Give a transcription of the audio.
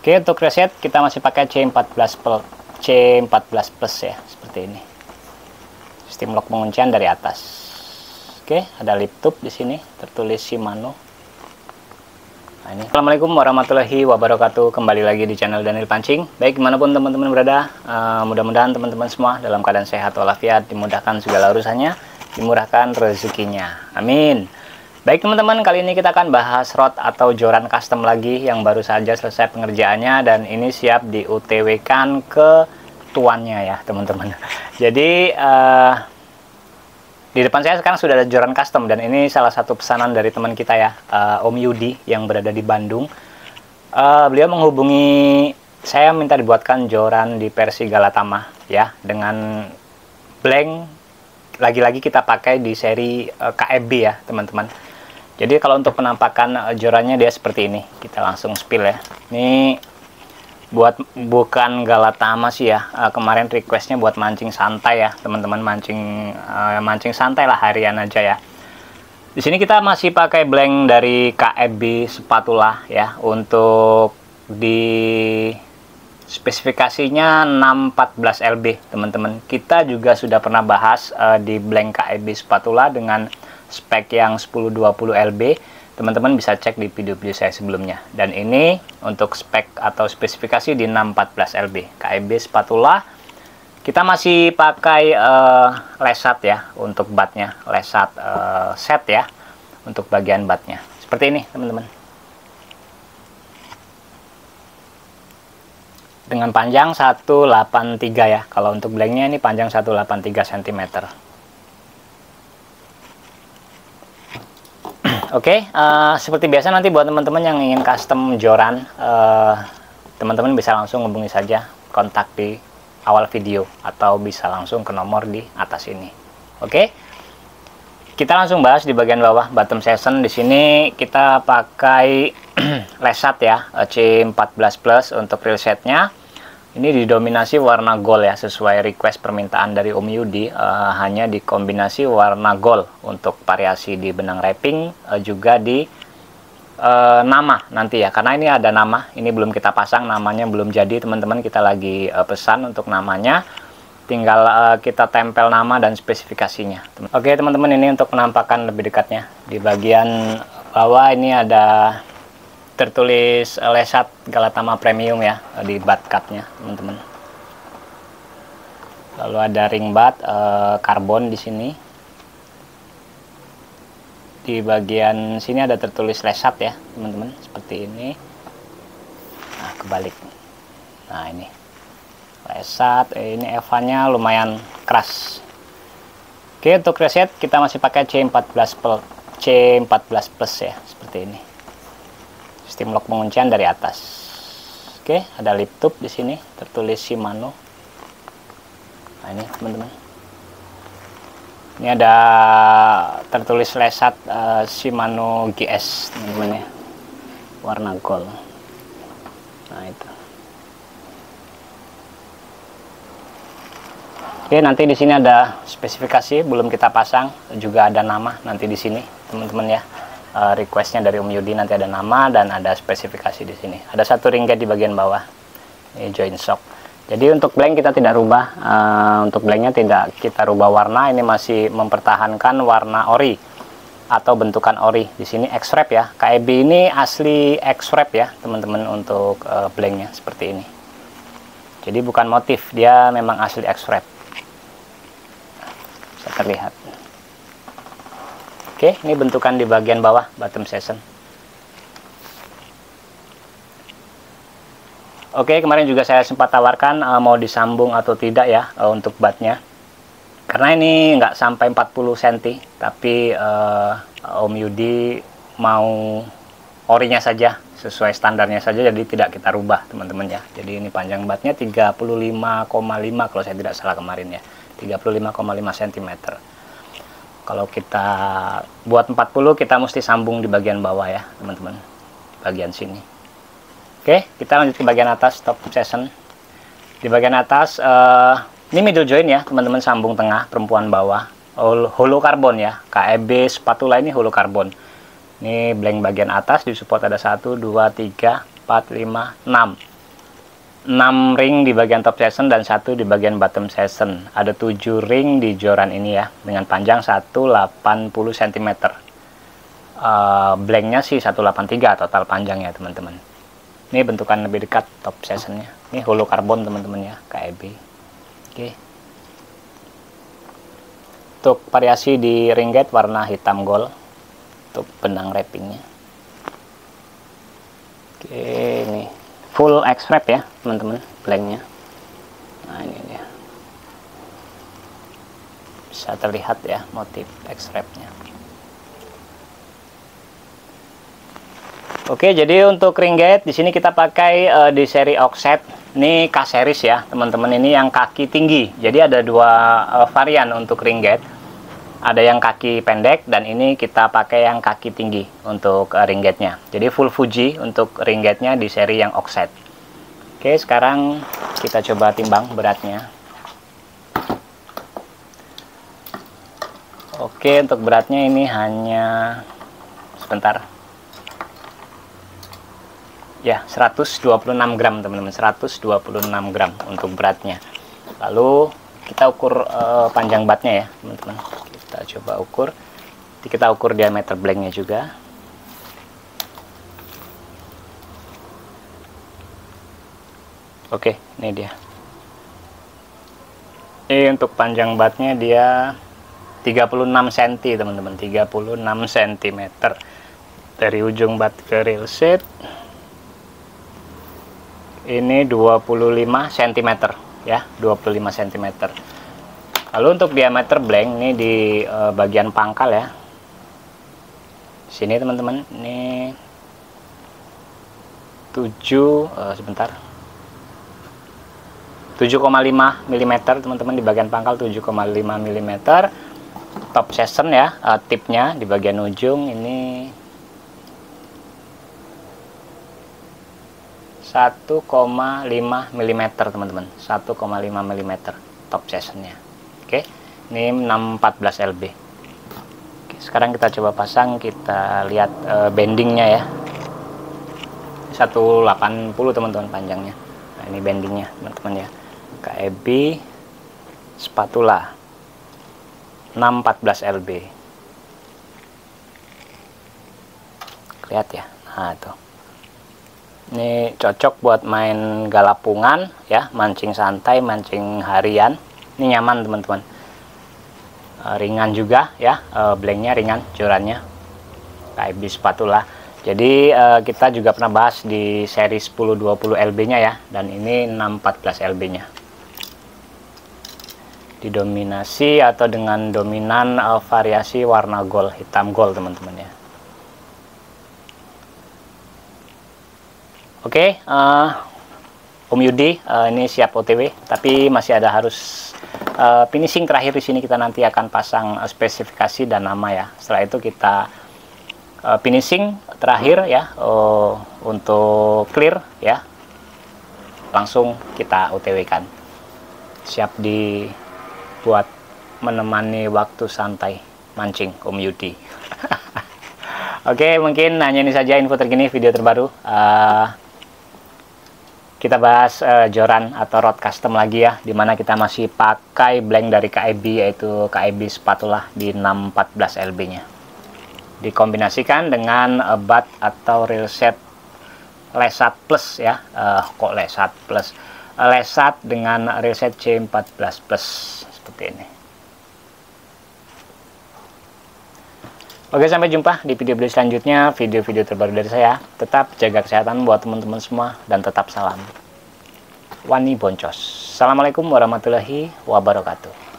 Oke, untuk reset kita masih pakai C14 plus ya, seperti ini. Sistem lock penguncian dari atas. Oke, ada lip tube di sini tertulis Shimano. Nah, ini. Assalamualaikum warahmatullahi wabarakatuh. Kembali lagi di channel Daniel Pancing. Baik, dimanapun teman-teman berada, mudah-mudahan teman-teman semua dalam keadaan sehat walafiat, dimudahkan segala urusannya, dimurahkan rezekinya. Amin. Baik teman-teman, kali ini kita akan bahas rod atau joran custom lagi yang baru saja selesai pengerjaannya dan ini siap di UTW-kan ke tuannya ya teman-teman. Jadi di depan saya sekarang sudah ada joran custom dan ini salah satu pesanan dari teman kita ya, Om Yudi yang berada di Bandung. Beliau menghubungi saya minta dibuatkan joran di versi Galatama ya, dengan blank. Lagi-lagi kita pakai di seri KFB ya teman-teman. Jadi kalau untuk penampakan jorannya dia seperti ini. Kita langsung spill ya. Ini bukan Galatama sih ya. Kemarin requestnya buat mancing santai ya teman-teman, mancing santai lah harian aja ya. Di sini kita masih pakai blank dari KFB Spatula ya. Untuk di spesifikasinya 614 LB teman-teman. Kita juga sudah pernah bahas di blank KFB Spatula dengan spek yang 1020 LB. Teman-teman bisa cek di video-video saya sebelumnya. Dan ini untuk spek atau spesifikasi di 614 LB KFB Spatula. Kita masih pakai lesat ya untuk batnya, lesat set ya untuk bagian batnya. Seperti ini teman-teman. Dengan panjang 183 ya. Kalau untuk blanknya ini panjang 183 cm. Oke, seperti biasa nanti buat teman-teman yang ingin custom joran, teman-teman bisa langsung hubungi saja kontak di awal video atau bisa langsung ke nomor di atas ini. Oke, kita langsung bahas di bagian bawah bottom section. Di sini kita pakai lesat ya, C14 plus untuk reel setnya. Ini didominasi warna gold ya, sesuai request permintaan dari Om Yudi, hanya dikombinasi warna gold untuk variasi di benang wrapping, juga di nama nanti ya, karena ini ada nama, ini belum kita pasang, namanya belum jadi teman-teman, kita lagi pesan untuk namanya, tinggal kita tempel nama dan spesifikasinya. Oke teman-teman, ini untuk penampakan lebih dekatnya. Di bagian bawah ini ada tertulis lesat Galatama Premium ya di bat cutnya teman-teman. Lalu ada ring bat karbon di sini. Di bagian sini ada tertulis lesat ya teman-teman, seperti ini. Nah kebalik. Nah ini lesat, ini evanya lumayan keras. Oke, untuk reset kita masih pakai C14 plus ya, seperti ini. Sistem lock penguncian dari atas. Oke, ada lip tube di sini tertulis Shimano. Nah ini teman-teman. Ini ada tertulis lesat Shimano GS teman-teman ya, warna gold. Nah itu. Oke, nanti di sini ada spesifikasi belum kita pasang, juga ada nama nanti di sini teman-teman ya. Requestnya dari Om Yudi, nanti ada nama dan ada spesifikasi di sini. Ada satu ringget di bagian bawah. Ini joint shock. Jadi untuk blank kita tidak rubah, untuk blanknya tidak kita rubah warna. Ini masih mempertahankan warna ori atau bentukan ori. Di sini X-wrap ya. KFB ini asli X-wrap ya teman-teman untuk blanknya seperti ini. Jadi bukan motif, dia memang asli X-wrap. Bisa terlihat. Oke, ini bentukan di bagian bawah bottom section. Oke, kemarin juga saya sempat tawarkan mau disambung atau tidak ya untuk batnya. Karena ini nggak sampai 40 cm, tapi Om Yudi mau orinya saja, sesuai standarnya saja, jadi tidak kita rubah teman-teman ya. Jadi ini panjang batnya 35,5 kalau saya tidak salah kemarin ya, 35,5 cm. Kalau kita buat 40 kita mesti sambung di bagian bawah ya teman-teman, bagian sini. Oke, kita lanjut ke bagian atas top section. Di bagian atas ini middle joint ya teman-teman, sambung tengah perempuan bawah, hollow karbon ya, KFB Spatula ini hollow karbon. Ini blank bagian atas disupport ada 1 2 3 4 5 6 6 ring di bagian top section dan 1 di bagian bottom section. Ada 7 ring di joran ini ya, dengan panjang 180 cm. Blanknya sih 183 total panjangnya teman-teman. Ini bentukan lebih dekat top sectionnya. Ini holo karbon teman-teman ya, KEB. Oke. Untuk variasi di ring gate warna hitam gold untuk benang wrappingnya. Oke, ini full X-wrap ya teman-teman, blanknya. Nah ini dia, bisa terlihat ya motif X-wrapnya. Oke, jadi untuk ring gate di sini kita pakai di seri offset. Ini K series ya teman-teman, ini yang kaki tinggi. Jadi ada dua varian untuk ring gate. Ada yang kaki pendek dan ini kita pakai yang kaki tinggi untuk ring gate-nya. Jadi full Fuji untuk ring gate-nya di seri yang offset. Oke, sekarang kita coba timbang beratnya. Oke, untuk beratnya ini hanya sebentar. Ya, 126 gram teman-teman, 126 gram untuk beratnya. Lalu kita ukur panjang batnya ya teman-teman. Kita coba ukur. Kita ukur diameter blanknya juga. Oke, ini dia. Ini untuk panjang batnya dia 36 cm teman-teman, 36 cm dari ujung bat ke rail set. Ini 25 cm ya, 25 cm. Lalu untuk diameter blank ini di bagian pangkal ya. Sini teman-teman, ini 7 mm teman-teman, di bagian pangkal 7,5 mm. Top section ya, tipnya di bagian ujung ini 1,5 mm teman-teman, 1,5 mm top sectionnya. Oke, ini 614 lb. Oke, sekarang kita coba pasang, kita lihat bendingnya ya. 180 teman-teman panjangnya. Nah ini bendingnya teman-teman ya, KEB spatula 614 lb. Lihat ya, nah tuh. Ini cocok buat main galapungan ya, mancing santai, mancing harian. Ini nyaman teman-teman. Ringan juga ya, blanknya ringan, jorannya KEB spatula. Jadi kita juga pernah bahas di seri 1020 lb nya ya, dan ini 614 lb nya. Didominasi atau dengan dominan variasi warna gold, hitam gold teman-teman ya. Oke, Om Yudi ini siap OTW, tapi masih ada harus finishing terakhir di sini. Kita nanti akan pasang spesifikasi dan nama ya. Setelah itu kita finishing terakhir ya, untuk clear ya, langsung kita OTW kan. Siap dibuat menemani waktu santai mancing Om Yudi. Oke, mungkin hanya ini saja info terkini, video terbaru. Kita bahas joran atau rod custom lagi ya, dimana kita masih pakai blank dari KEB, yaitu KEB spatula di 614 lb nya. Dikombinasikan dengan bat atau reel set lesat plus ya, kok lesat plus, lesat dengan reel set C14 plus seperti ini. Oke, sampai jumpa di video-video selanjutnya, video-video terbaru dari saya. Tetap jaga kesehatan buat teman-teman semua dan tetap salam Wani Boncos. Assalamualaikum warahmatullahi wabarakatuh.